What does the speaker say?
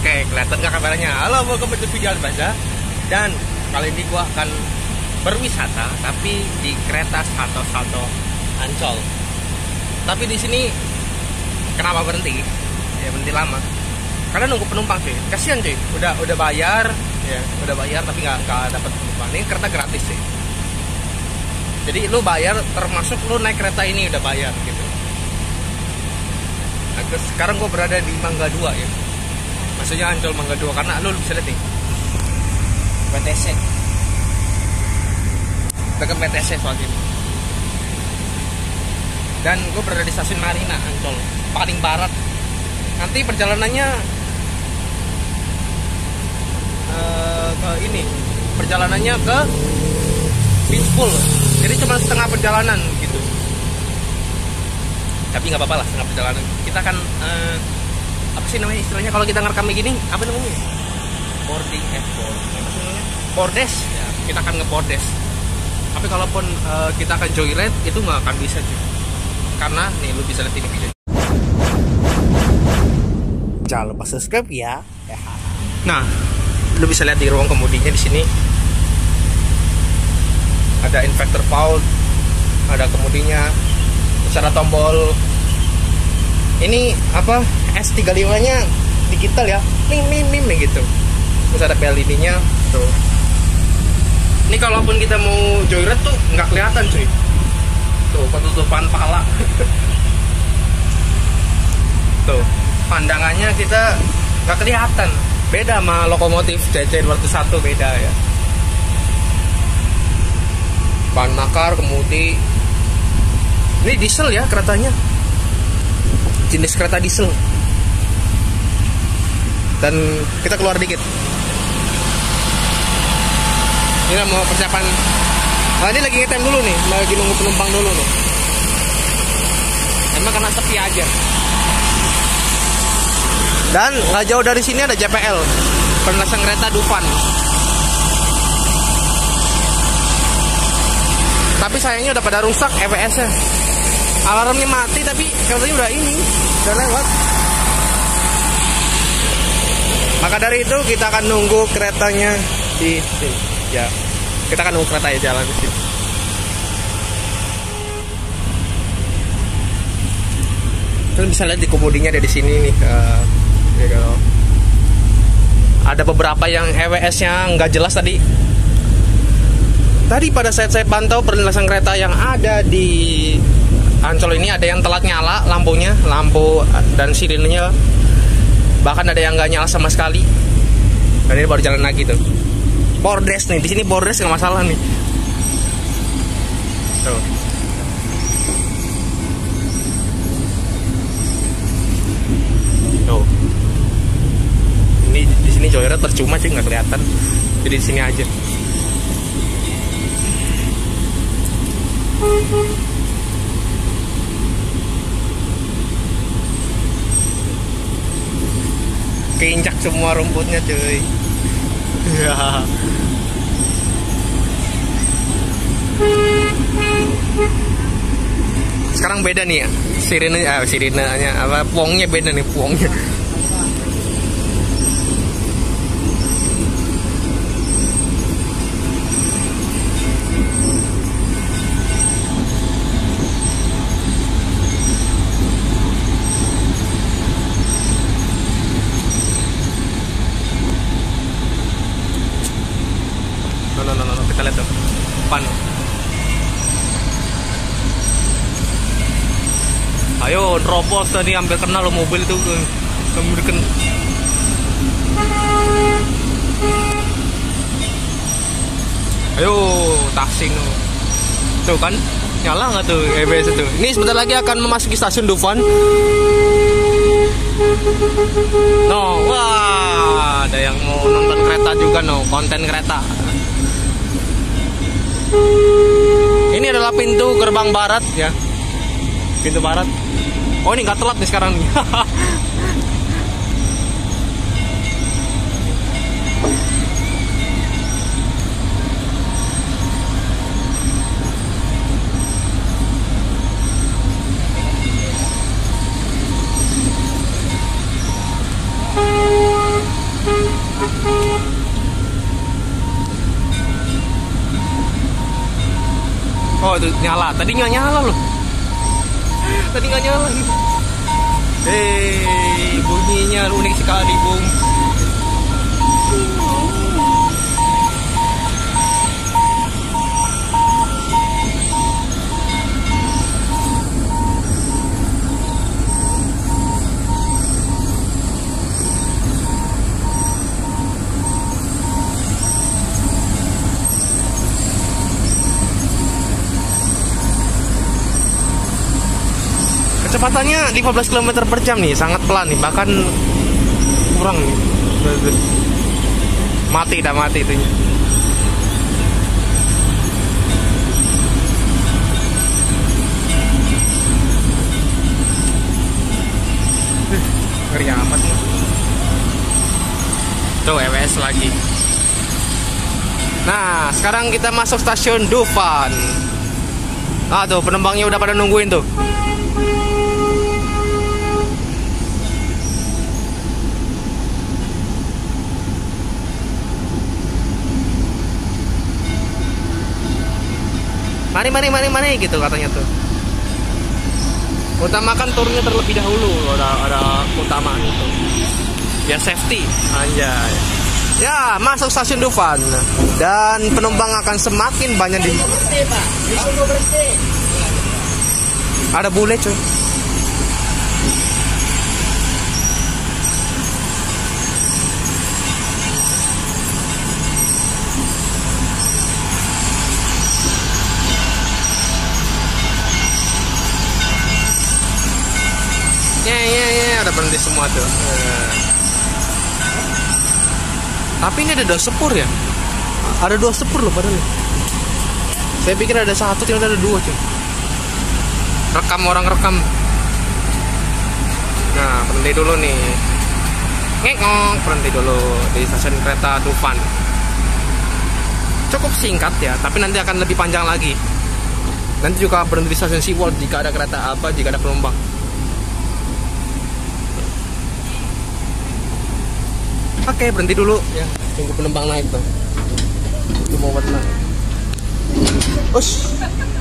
Oke, kelihatan nggak kameranya? Halo, welcome to video Albaza. Dan kali ini gua akan berwisata, tapi di kereta Salto Ancol. Tapi di sini kenapa berhenti? Ya berhenti lama. Karena nunggu penumpang cuy. Kasian cuy. Udah bayar, ya udah bayar tapi nggak dapat penumpang. Ini kereta gratis sih. Jadi lu bayar, termasuk lu naik kereta ini udah bayar gitu. Nah, sekarang gua berada di Mangga 2 ya. Maksudnya Ancol Mangga 2, karena lu bisa lihat nih PTC dekat PTC soal ini. Dan gue berada di stasiun Marina Ancol paling barat. Nanti perjalanannya ke ini, perjalanannya ke Beachpool. Jadi cuma setengah perjalanan gitu. Tapi nggak apa-apa lah, setengah perjalanan. Kita akan apa sih namanya istilahnya kalau kita ngerekam gini, apa namanya? Boarding, bordes ya, kita akan ngebordes. Tapi kalaupun kita akan joyride itu nggak akan bisa cuy, karena nih lu bisa lihat ini video. Jangan lupa subscribe ya. Nah, lu bisa lihat di ruang kemudinya di sini ada inverter fault, ada kemudinya secara tombol ini apa S35 nya digital ya, ming gitu. Terus ada LED nya tuh. Ini kalaupun kita mau joyride tuh nggak kelihatan cuy. Tuh penutupan pala. Tuh pandangannya kita nggak kelihatan. Beda sama lokomotif DC201, beda ya. Bahan bakar, kemudi. Ini diesel ya keretanya. Jenis kereta diesel. Dan kita keluar dikit. Ini mau persiapan. Nah, ini lagi ngetem dulu nih, lagi nunggu penumpang dulu nih. Emang karena sepi aja. Dan nggak jauh dari sini ada JPL, penelasan kereta Dufan. Tapi sayangnya udah pada rusak EPS-nya. Alarmnya mati tapi keretanya udah lewat. Maka dari itu kita akan nunggu keretanya di sini. Ya, kita akan nunggu keretanya jalan di sini. Kalian bisa lihat di kemudinya ada di sini nih. Ada beberapa yang EWS-nya nggak jelas tadi. Tadi pada saat saya pantau perlintasan kereta yang ada di Ancol ini ada yang telat nyala lampunya, lampu dan sirinenya, bahkan ada yang nggak nyala sama sekali. Dan ini baru jalan lagi tuh. Bordes nih, di sini bordes nggak masalah nih. Tuh. Tuh. Ini di sini joyride percuma sih, nggak kelihatan. Jadi di sini aja. Keinjak semua rumputnya cuy. Ya. Sekarang beda nih ya sirenenya apa, puongnya beda nih, puongnya. No, kita lihat tuh depan. Ayo nerobos tadi, hampir kena lo mobil tuh, hampir kena. Ayo taksi no. Tuh kan nyala nggak tuh EBS itu. Ini sebentar lagi akan memasuki stasiun Dufan. No, wah ada yang mau nonton kereta juga no, konten kereta. Ini adalah pintu gerbang barat ya. Pintu barat. Oh ini nggak telat nih sekarang nih. Oh itu nyala, tadi nggak nyala loh. Tadi nggak nyala. Hei, bunyinya unik sekali, Bung. Kecepatannya 15 km per jam nih, sangat pelan nih, bahkan kurang nih. Mati itunya. Ngeri amat nih. Tuh EWS lagi. Nah, sekarang kita masuk stasiun Dufan. Ah tuh penumpangnya udah pada nungguin tuh. Mari gitu katanya tuh. Utamakan turunnya terlebih dahulu, ada keutamaan itu. Ya safety, anjay. Ya, masuk stasiun Dufan dan penumpang akan semakin banyak di. Ada bule cuy. Ya, udah berhenti semua tuh. Tapi ini ada 2 sepur ya? Ada 2 sepur loh padahal. Saya pikir ada 1, ternyata ada 2 cuy. Orang rekam. Nah, berhenti dulu nih. Ngekong, berhenti dulu di stasiun kereta Dufan. Cukup singkat ya, tapi nanti akan lebih panjang lagi. Nanti juga berhenti di stasiun SeaWorld jika ada kereta apa, jika ada penumpang. Oke, berhenti dulu ya, tunggu penumpang naik tuh. Itu mau warna. Ush.